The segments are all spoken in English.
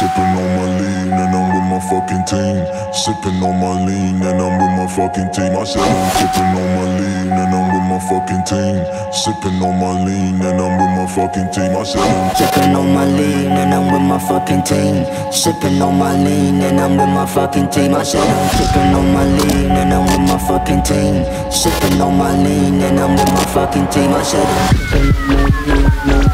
Sipping on my lean and I'm with my fucking team. Sipping on my lean and I'm with my fucking team. I said I'm sipping on my lean and I'm with my fucking team. Sipping on my lean and I'm with my fucking team. I said I'm sipping on my lean and I'm with my fucking team. Sipping on my lean and I'm with my fucking team. I said I'm sipping on my lean and I'm with my fucking team. Sipping on my lean and I'm with my fucking team. I said I'm sipping on my lean.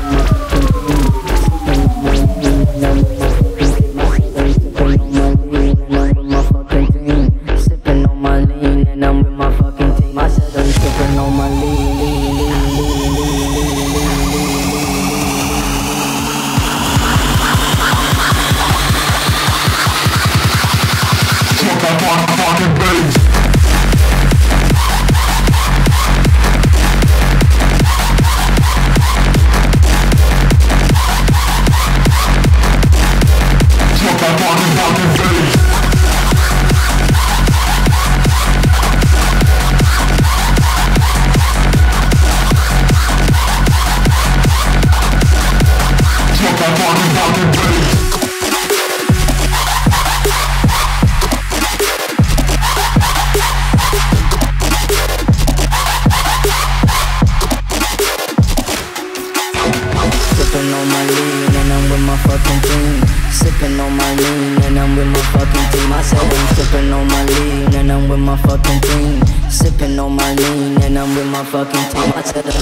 Sipping on my lean and I'm with my fucking team. Sipping on my lean and I'm with my fucking team. I said I'm sipping on my lean and I'm with my fucking team. Sipping on my lean and I'm with my fucking team. I said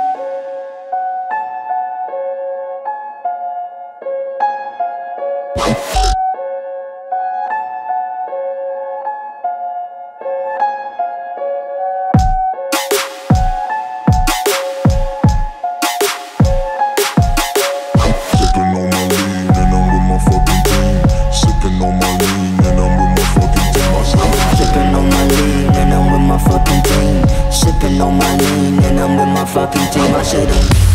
sipping on my lean and I'm with my fucking team. I said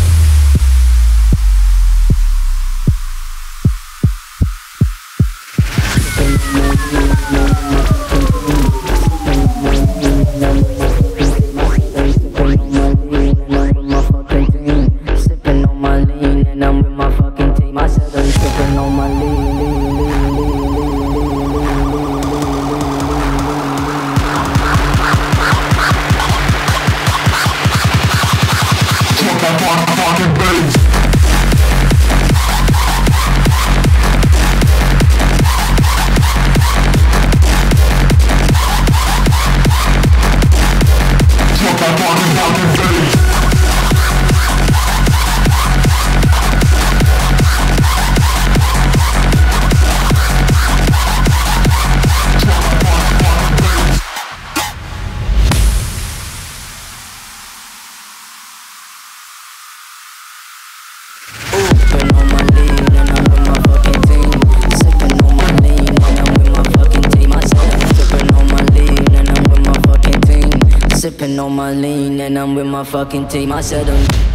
sipping on my lean and I'm with my fucking team. I said I'm sipping on my lean. Sipping on my lean and I'm with my fucking team. I said I'm